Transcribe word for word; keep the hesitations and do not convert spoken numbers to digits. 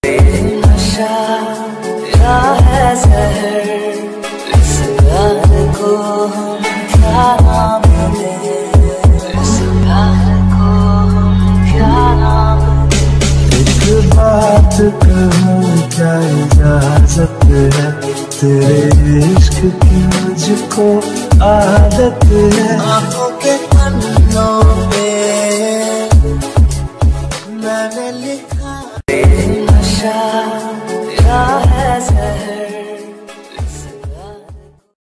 नशा या है जहर, इस प्यार को हम क्या नाम दें, इस प्यार को हम क्या नाम दें। एक बात कहूँ क्या इजाजत है, तेरे इश्क की मुझको आदत है। आंखों के